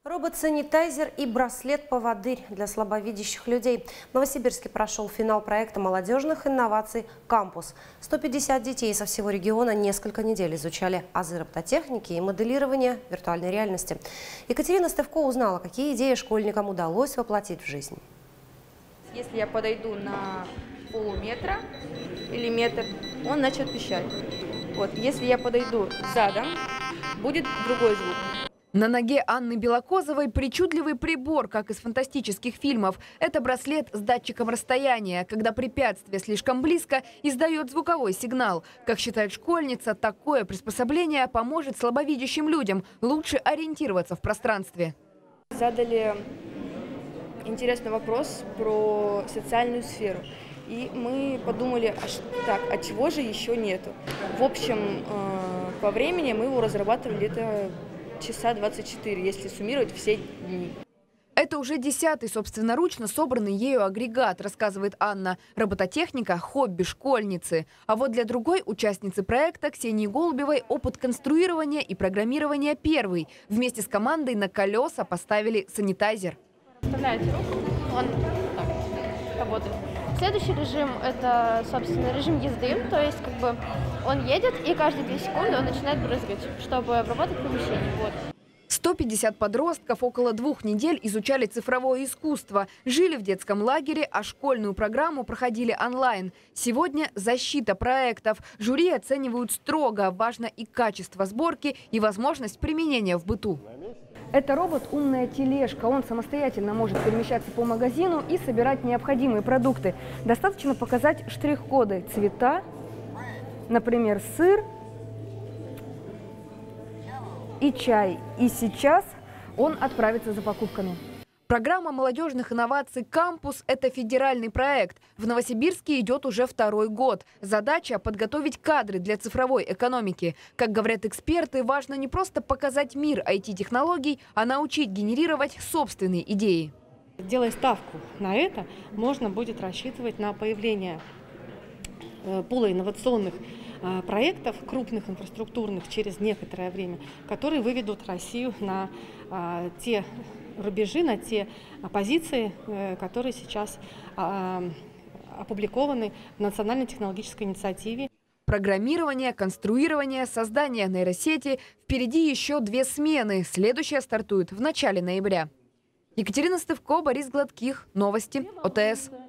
Робот-санитайзер и браслет-поводырь для слабовидящих людей. В Новосибирске прошел финал проекта молодежных инноваций «Кампус». 150 детей со всего региона несколько недель изучали азы робототехники и моделирования виртуальной реальности. Екатерина Стывко узнала, какие идеи школьникам удалось воплотить в жизнь. Если я подойду на полметра или метр, он начнет пищать. Вот, если я подойду задом, будет другой звук. На ноге Анны Белокозовой причудливый прибор, как из фантастических фильмов. Это браслет с датчиком расстояния. Когда препятствие слишком близко, издает звуковой сигнал. Как считает школьница, такое приспособление поможет слабовидящим людям лучше ориентироваться в пространстве. Задали интересный вопрос про социальную сферу. И мы подумали, а чего же еще нету? В общем, по времени мы его разрабатывали где-то часа 24, если суммировать все дни. Это уже 10-й собственноручно собранный ею агрегат, рассказывает Анна. Робототехника – хобби школьницы. А вот для другой участницы проекта, Ксении Голубевой, опыт конструирования и программирования первый. Вместе с командой на колеса поставили санитайзер. Вставляете руку, он так работает. Следующий режим – это, собственно, режим езды, то есть он едет и каждые 2 секунды он начинает брызгать, чтобы обработать помещение. Вот. 150 подростков около 2 недель изучали цифровое искусство, жили в детском лагере, а школьную программу проходили онлайн. Сегодня защита проектов. Жюри оценивают строго. Важно и качество сборки, и возможность применения в быту. Это робот «Умная тележка». Он самостоятельно может перемещаться по магазину и собирать необходимые продукты. Достаточно показать штрих-коды, цвета, например, сыр и чай. И сейчас он отправится за покупками. Программа молодежных инноваций «Кампус» – это федеральный проект. В Новосибирске идет уже 2-й год. Задача – подготовить кадры для цифровой экономики. Как говорят эксперты, важно не просто показать мир IT-технологий, а научить генерировать собственные идеи. Делая ставку на это, можно будет рассчитывать на появление пула инновационных проектов, крупных инфраструктурных, через некоторое время, которые выведут Россию на те рубежи, на те позиции, которые сейчас опубликованы в Национальной технологической инициативе. Программирование, конструирование, создание нейросети. Впереди еще 2 смены. Следующая стартует в начале ноября. Екатерина Стывко, Борис Гладких. Новости ОТС.